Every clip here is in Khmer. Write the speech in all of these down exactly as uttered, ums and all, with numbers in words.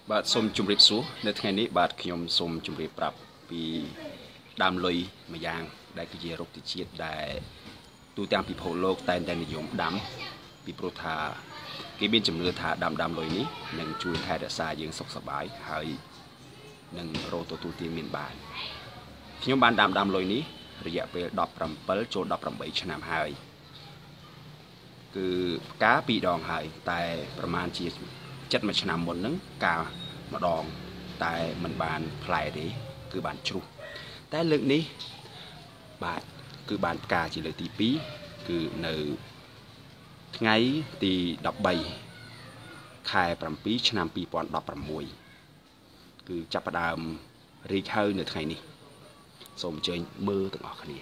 បាទសូមជម្រាបសួរនៅថ្ងៃនេះបាទខ្ញុំសូមជម្រាបប្រាប់ពីដើមលុយមួយយ៉ាងដែលគឺជារុក្ខជាតិដែលទូទាំងពិភពលោកតែងតែនិយមដាំពីព្រោះថាគេមានជំនឿថាដាំដើមលុយនេះនឹងជួយថែរក្សាយើងសុខសប្បាយហើយនឹងរកទទួលទានមានបានខ្ញុំបានដាំដើមលុយនេះរយៈពេលដប់ប្រាំចូលដប់ប្រាំបីឆ្នាំហើយគឺផ្កាពីរដងហើយតែប្រមាណជាចិត្តមួយឆ្នាំមុនហ្នឹងកាលម្ដងតែมันបានផ្លែទេគឺបានជ្រុះតែលើកនេះបាទគឺបានផ្កាជាលើកទីពីរគឺនៅថ្ងៃទីដប់បីខែប្រាំពីរឆ្នាំពីរពាន់ដប់ប្រាំមួយគឺចាប់ផ្ដើមរីកហើយនៅថ្ងៃនេះសូមអញ្ជើញមើលទាំងអស់គ្នា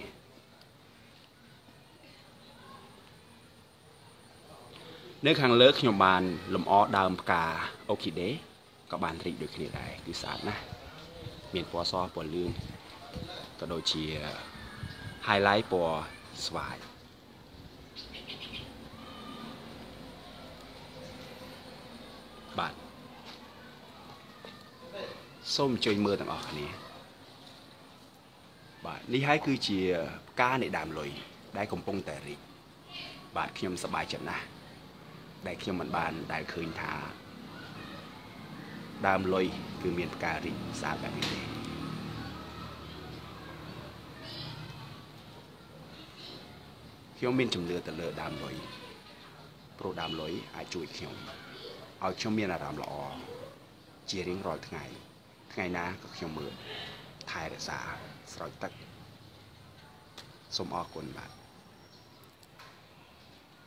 នៅខាងលើខ្ញុំបានលម្អដើមផ្កាអូគីដេក៏បានរីកដូចគ្នាដែរគឺស្អាតណាស់មានពណ៌សពណ៌លឿងក៏ដូចជា highlight ពណ៌ស្វាយបាទសូមអញ្ជើញមើលទាំងអស់គ្នាបាទនេះហើយគឺជាផ្កានៃដើមលុយដែលកំពុងតែរីកបាទខ្ញុំសប្បាយចិត្តណាស់ដែលខ្ញុំមិនបានដែលឃើញថាដើមលុយគឺមានផ្ការីកស្អាតបែបនេះទេខ្ញុំមានជំនឿទៅលើដើមលុយព្រោះដើមលុយអាចជួយខ្ញុំឲ្យខ្ញុំមានអារម្មណ៍ល្អជារៀងរាល់ថ្ងៃថ្ងៃណាក៏ខ្ញុំមើលថែរក្សាស្រោចទឹកសូមអរគុណបាទ